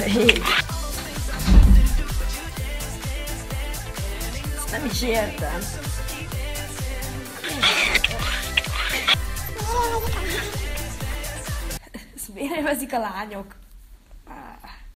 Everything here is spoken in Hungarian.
Hét. Ezt nem is értem. Ezt miért élvezik a lányok?